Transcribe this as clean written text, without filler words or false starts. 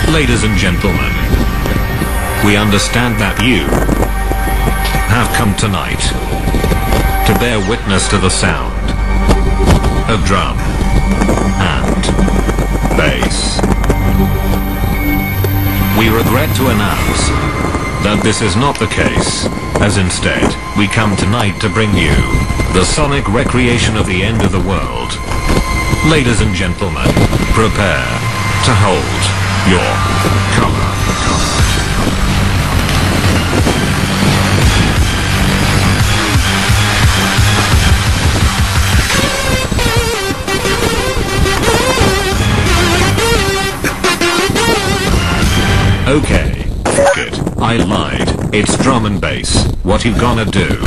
Ladies and gentlemen, we understand that you have come tonight to bear witness to the sound of drum and bass. We regret to announce that this is not the case, as instead, we come tonight to bring you the sonic recreation of the end of the world. Ladies and gentlemen, prepare to hold your color. Okay, fuck it, I lied. It's drum and bass. What you gonna do?